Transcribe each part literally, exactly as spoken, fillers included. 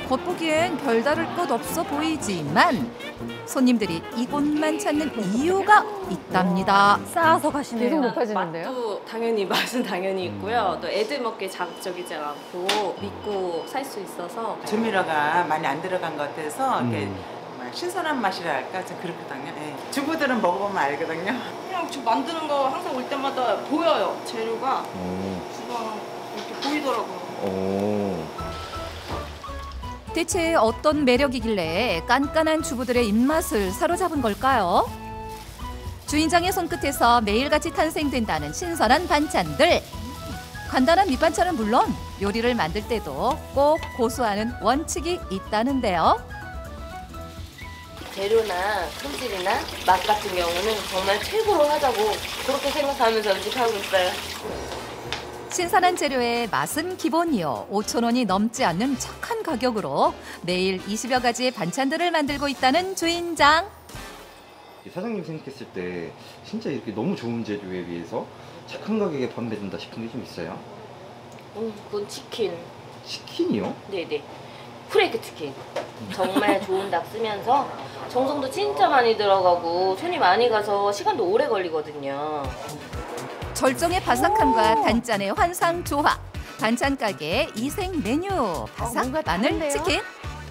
겉보기엔 별다를 것 없어 보이지만 손님들이 이곳만 찾는 이유가 있답니다. 쌓아서 가시네요. 계속 높아지는데요? 맛도 당연히 맛은 당연히 있고요. 또 애들 먹기에 자극적이지 않고 믿고 살 수 있어서 조미료가 많이 안 들어간 것 같아서 이렇게 음. 막 신선한 맛이랄까 좀 그렇거든요. 예. 주부들은 먹어보면 알거든요. 그냥 저 만드는 거 항상 올 때마다 보여요. 재료가 오. 주방 이렇게 보이더라고요. 오. 대체 어떤 매력이길래 깐깐한 주부들의 입맛을 사로잡은 걸까요? 주인장의 손끝에서 매일같이 탄생된다는 신선한 반찬들. 간단한 밑반찬은 물론 요리를 만들 때도 꼭 고수하는 원칙이 있다는데요. 재료나 품질이나 맛 같은 경우는 정말 최고로 하자고 그렇게 생각하면서 음식하고 있어요. 신선한 재료의 맛은 기본이요. 오천 원이 넘지 않는 착한 가격으로 매일 이십여 가지의 반찬들을 만들고 있다는 주인장. 사장님 생각했을 때 진짜 이렇게 너무 좋은 재료에 비해서 착한 가격에 판매된다 싶은 게 좀 있어요? 음, 그건 치킨. 치킨이요? 네네. 프레이크 치킨. 정말 좋은 닭 쓰면서 정성도 진짜 많이 들어가고 손이 많이 가서 시간도 오래 걸리거든요. 절정의 바삭함과 단짠의 환상 조화. 반찬 가게의 이색 메뉴. 바삭 뭔가 마늘 다른데요? 치킨.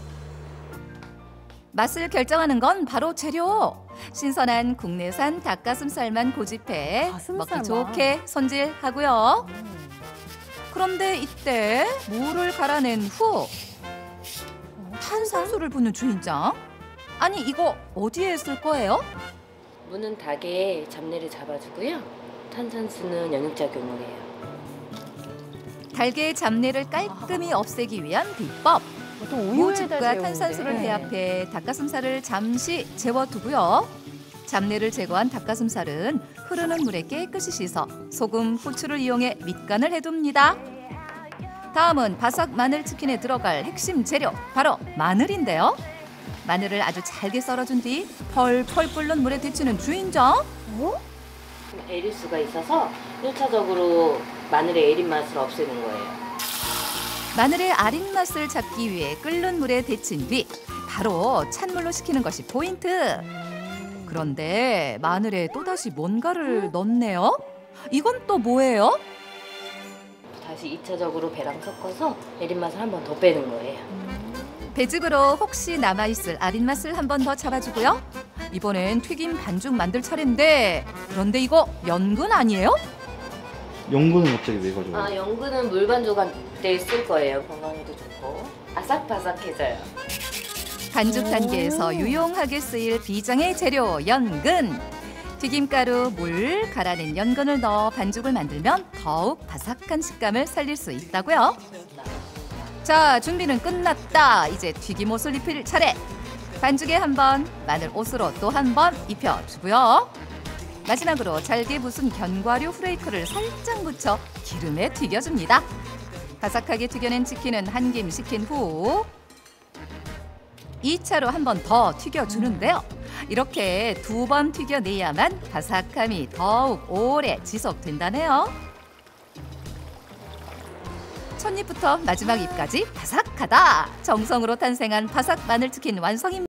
맛을 결정하는 건 바로 재료. 신선한 국내산 닭가슴살만 고집해 가슴살만. 먹기 좋게 손질하고요. 그런데 이때 물을 갈아낸 후 탄산수를 붓는 주인장. 아니 이거 어디에 쓸 거예요? 무는 닭의 잡내를 잡아주고요. 탄산수는 영양작용을 해요. 닭의 잡내를 깔끔히 없애기 위한 비법. 보통 우유에다 무즙과 재우는데. 탄산수를 네. 배합해 닭가슴살을 잠시 재워두고요. 잡내를 제거한 닭가슴살은 흐르는 물에 깨끗이 씻어 소금, 후추를 이용해 밑간을 해둡니다. 다음은 바삭 마늘 치킨에 들어갈 핵심 재료, 바로 마늘인데요. 마늘을 아주 잘게 썰어준 뒤 펄펄 끓는 물에 데치는 주인장. 에리수가 있어서 일 차적으로 마늘의 에린 맛을 없애는 거예요. 마늘의 아린 맛을 잡기 위해 끓는 물에 데친 뒤 바로 찬물로 식히는 것이 포인트. 그런데 마늘에 또다시 뭔가를 넣네요. 이건 또 뭐예요? 다시 이 차적으로 배랑 섞어서 에린 맛을 한 번 더 빼는 거예요. 배즙으로 혹시 남아있을 아린 맛을 한 번 더 잡아주고요. 이번엔 튀김 반죽 만들 차례인데 그런데 이거 연근 아니에요? 연근은 갑자기 왜 가져와요? 아, 연근은 물 반죽할 때 쓸 거예요. 건강에도 좋고 아삭바삭해져요. 반죽 단계에서 유용하게 쓰일 비장의 재료 연근. 튀김가루, 물, 갈아낸 연근을 넣어 반죽을 만들면 더욱 바삭한 식감을 살릴 수 있다고요. 자, 준비는 끝났다. 이제 튀김옷을 입힐 차례. 반죽에 한 번, 마늘 옷으로 또 한 번 입혀주고요. 마지막으로 잘게 부순 견과류 프레이크를 살짝 묻혀 기름에 튀겨줍니다. 바삭하게 튀겨낸 치킨은 한 김 식힌 후 이 차로 한 번 더 튀겨주는데요. 이렇게 두 번 튀겨내야만 바삭함이 더욱 오래 지속된다네요. 첫 입부터 마지막 입까지 바삭하다. 정성으로 탄생한 바삭 마늘치킨 완성입니다.